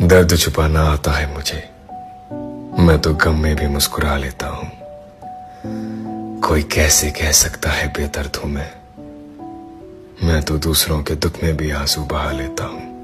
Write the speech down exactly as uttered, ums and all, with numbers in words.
दर्द छुपाना आता है मुझे, मैं तो गम में भी मुस्कुरा लेता हूं। कोई कैसे कह सकता है बेदर्द हूं मैं मैं तो दूसरों के दुख में भी आंसू बहा लेता हूं।